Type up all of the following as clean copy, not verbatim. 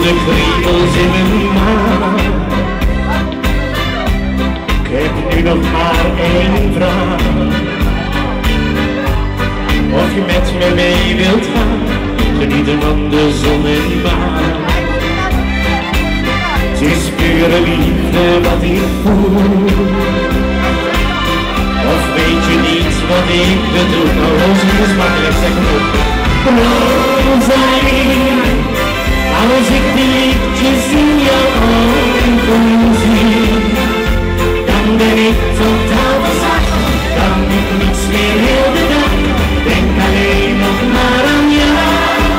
de kriebels in mijn maag. Ik heb nu nog maar één vraag. Of je met me mee wilt gaan, genieten van de zon en maan. Het is pure liefde wat ik voel. Of weet je niet wat ik bedoel? Nou, Rosalie is makkelijk, zeg maar op. Rosalie, als ik de lichtjes in jouw ogen zie, dan ben ik totaal verzacht. Kan ik niets meer heel de dag, denk alleen nog maar aan jou.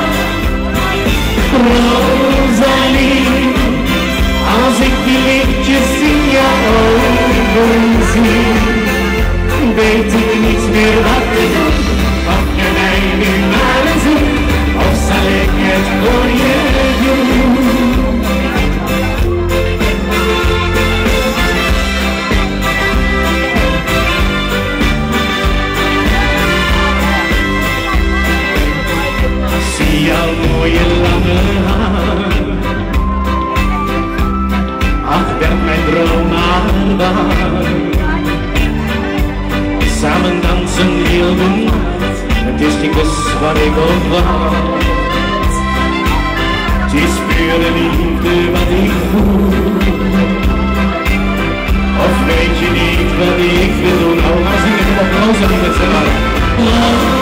Rosalie, als ik die lichtjes in jouw ogen zie, weet ik niet meer wat te doen. Of je mij nu maar eens zoekt, of zal ik het voor je doen? Zie jouw mooie lange haar, ach, werd mijn droom maar waar. Samen dansen heel de nacht, het is die kus waar ik op wacht. Het is pure liefde wat ik voel. Of weet je niet wat ik bedoel? Nou, maar zingen we op Rosalie met z'n allen.